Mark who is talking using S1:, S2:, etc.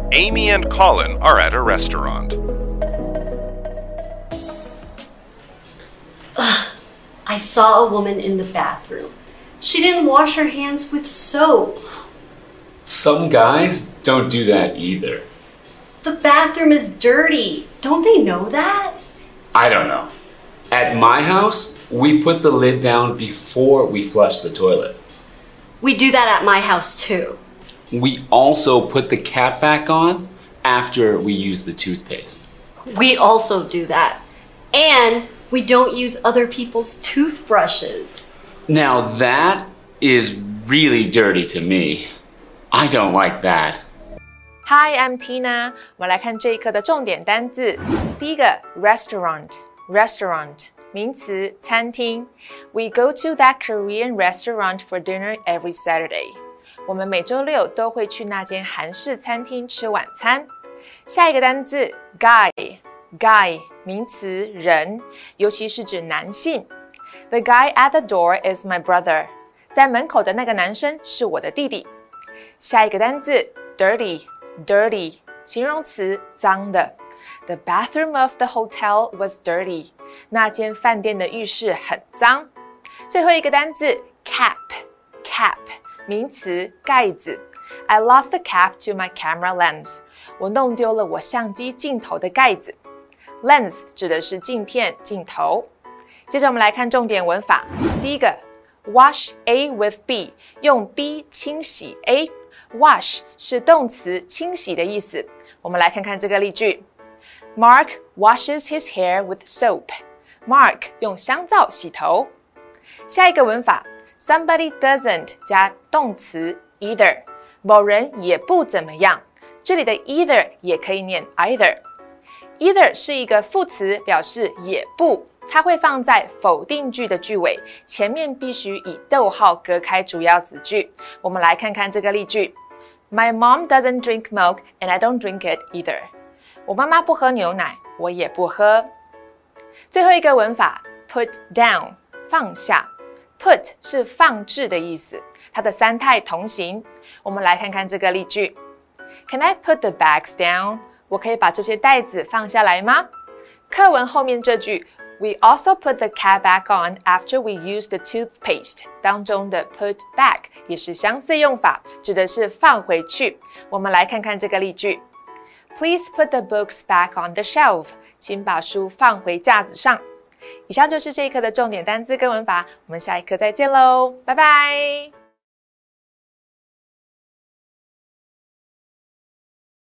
S1: Amy and Colin are at a restaurant.
S2: I saw a woman in the bathroom. She didn't wash her hands with soap.
S3: Some guys don't do that either.
S2: The bathroom is dirty. Don't they know that?
S3: I don't know. At my house, we put the lid down before we flush the toilet.
S2: We do that at my house too.
S3: We also put the cap back on after we use the toothpaste.
S2: We also do that. And we don't use other people's toothbrushes.
S3: Now that is really dirty to me. I don't like that.
S4: Hi, I'm Tina. 我们来看这一课的重点单字。第一个 restaurant 名词餐厅。We go to that Korean restaurant for dinner every Saturday. 我们每周六都会去那间韩式餐厅吃晚餐。下一个单字 guy 名词人，尤其是指男性。The guy at the door is my brother. 在门口的那个男生是我的弟弟。下一个单字 dirty 形容词脏的。The bathroom of the hotel was dirty. 那间饭店的浴室很脏。最后一个单字 cap 名词盖子。I lost the cap to my camera lens. 我弄丢了我相机镜头的盖子。Lens 指的是镜片、镜头。接着我们来看重点文法。第一个 wash A with B 用 B 清洗 A。Wash 是动词清洗的意思。我们来看看这个例句。Mark washes his hair with soap. Mark 用香皂洗头。下一个文法 Somebody doesn't 加动词 either 某人也不怎么样。这里的 either 也可以念 either。Either 是一个副词，表示也不，它会放在否定句的句尾，前面必须以逗号隔开主要子句。我们来看看这个例句。My mom doesn't drink milk and I don't drink it either. 我妈妈不喝牛奶，我也不喝。最后一个文法 put down 放下。Put 是放置的意思，它的三态同形。我们来看看这个例句。Can I put the bags down?我可以把这些袋子放下来吗？课文后面这句 We also put the cap back on after we use the toothpaste 当中的 put back 也是相似用法，指的是放回去。我们来看看这个例句 Please put the books back on the shelf 请把书放回架子上。以上就是这一课的重点单字跟文法，我们下一课再见喽，拜拜。